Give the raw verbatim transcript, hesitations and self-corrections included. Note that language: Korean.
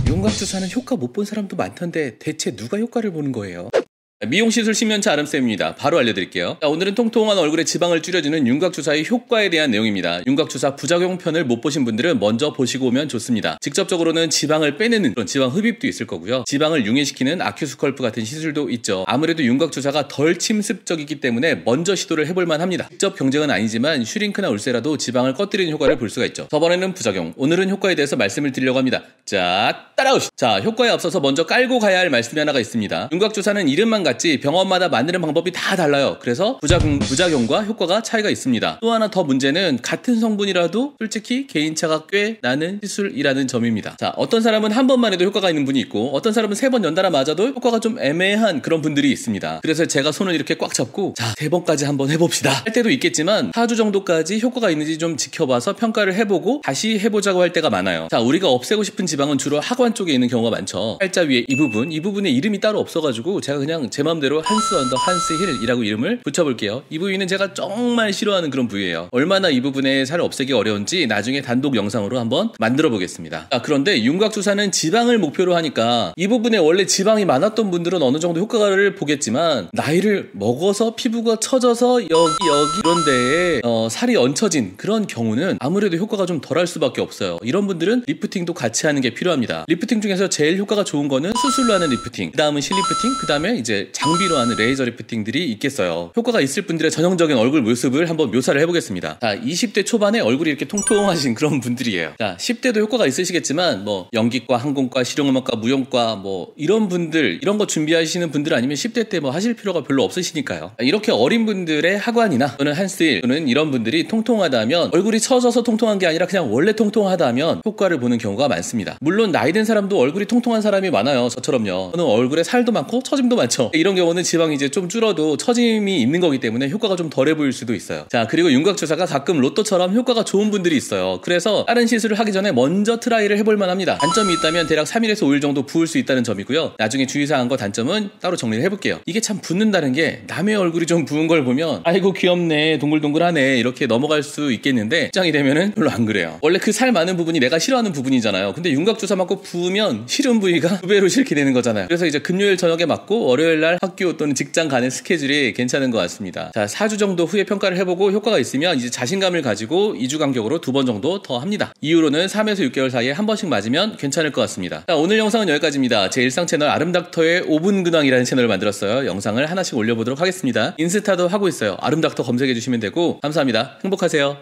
윤곽주사는 효과 못 본 사람도 많던데 대체 누가 효과를 보는 거예요? 미용시술 십년차 아름쌤입니다. 바로 알려드릴게요. 자, 오늘은 통통한 얼굴에 지방을 줄여주는 윤곽주사의 효과에 대한 내용입니다. 윤곽주사 부작용 편을 못 보신 분들은 먼저 보시고 오면 좋습니다. 직접적으로는 지방을 빼내는 그런 지방 흡입도 있을 거고요. 지방을 융해시키는 아큐스컬프 같은 시술도 있죠. 아무래도 윤곽주사가 덜 침습적이기 때문에 먼저 시도를 해볼만 합니다. 직접 경쟁은 아니지만 슈링크나 울세라도 지방을 꺼뜨리는 효과를 볼 수가 있죠. 저번에는 부작용, 오늘은 효과에 대해서 말씀을 드리려고 합니다. 자, 따라오시죠. 자, 효과에 앞서서 먼저 깔고 가야 할 말씀이 하나가 있습니다. 윤곽주사는 이름만 같지 병원마다 만드는 방법이 다 달라요. 그래서 부작용, 부작용과 효과가 차이가 있습니다. 또 하나 더 문제는 같은 성분이라도 솔직히 개인차가 꽤 나는 시술이라는 점입니다. 자, 어떤 사람은 한 번만 해도 효과가 있는 분이 있고 어떤 사람은 세 번 연달아 맞아도 효과가 좀 애매한 그런 분들이 있습니다. 그래서 제가 손을 이렇게 꽉 잡고 자, 세 번까지 한번 해봅시다 할 때도 있겠지만 사 주 정도까지 효과가 있는지 좀 지켜봐서 평가를 해보고 다시 해보자고 할 때가 많아요. 자, 우리가 없애고 싶은 지방은 주로 하관 쪽에 있는 경우가 많죠. 팔자 위에 이 부분, 이 부분에 이름이 따로 없어가지고 제가 그냥 제 마음대로 한스 언더 한스 힐이라고 이름을 붙여볼게요. 이 부위는 제가 정말 싫어하는 그런 부위예요. 얼마나 이 부분에 살을 없애기 어려운지 나중에 단독 영상으로 한번 만들어 보겠습니다. 아, 그런데 윤곽주사는 지방을 목표로 하니까 이 부분에 원래 지방이 많았던 분들은 어느 정도 효과를 보겠지만 나이를 먹어서 피부가 처져서 여기 여기 이런 데에 어, 살이 얹혀진 그런 경우는 아무래도 효과가 좀 덜할 수밖에 없어요. 이런 분들은 리프팅도 같이 하는 게 필요합니다. 리프팅 중에서 제일 효과가 좋은 거는 수술로 하는 리프팅, 그 다음은 실리프팅, 그 다음에 이제 장비로 하는 레이저 리프팅들이 있겠어요. 효과가 있을 분들의 전형적인 얼굴 모습을 한번 묘사를 해보겠습니다. 자, 이십 대 초반에 얼굴이 이렇게 통통하신 그런 분들이에요. 자, 십 대도 효과가 있으시겠지만 뭐 연기과, 항공과, 실용음악과, 무용과 뭐 이런 분들, 이런 거 준비하시는 분들 아니면 십 대 때 뭐 하실 필요가 별로 없으시니까요. 자, 이렇게 어린 분들의 하관이나 또는 한스힐 또는 이런 분들이 통통하다면 얼굴이 처져서 통통한 게 아니라 그냥 원래 통통하다면 효과를 보는 경우가 많습니다. 물론 나이 든 사람도 얼굴이 통통한 사람이 많아요. 저처럼요. 저는 얼굴에 살도 많고 처짐도 많죠. 이런 경우는 지방이 이제 좀 줄어도 처짐이 있는 거기 때문에 효과가 좀 덜해 보일 수도 있어요. 자, 그리고 윤곽주사가 가끔 로또처럼 효과가 좋은 분들이 있어요. 그래서 다른 시술을 하기 전에 먼저 트라이를 해볼 만합니다. 단점이 있다면 대략 삼 일에서 오 일 정도 부을 수 있다는 점이고요. 나중에 주의사항과 단점은 따로 정리를 해볼게요. 이게 참 붓는다는 게 남의 얼굴이 좀 부은 걸 보면 아이고 귀엽네, 동글동글하네 이렇게 넘어갈 수 있겠는데 입장이 되면은 별로 안 그래요. 원래 그 살 많은 부분이 내가 싫어하는 부분이잖아요. 근데 윤곽주사 맞고 부으면 싫은 부위가 두 배로 싫게 되는 거잖아요. 그래서 이제 금요일 저녁에 맞고 월요일날 학교 또는 직장 가는 스케줄이 괜찮은 것 같습니다. 자, 사 주 정도 후에 평가를 해보고 효과가 있으면 이제 자신감을 가지고 이 주 간격으로 두 번 정도 더 합니다. 이후로는 삼에서 육 개월 사이에 한 번씩 맞으면 괜찮을 것 같습니다. 자, 오늘 영상은 여기까지입니다. 제 일상 채널 아름닥터의 오 분 근황이라는 채널을 만들었어요. 영상을 하나씩 올려보도록 하겠습니다. 인스타도 하고 있어요. 아름닥터 검색해주시면 되고 감사합니다. 행복하세요.